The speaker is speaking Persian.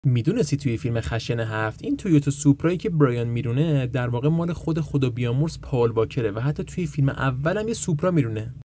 میدونستی توی فیلم خشن 7 این تویوتا سوپرایی که برایان میرونه در واقع مال خدا بیامرز پال واکره و حتی توی فیلم اولم یه سوپرا میرونه.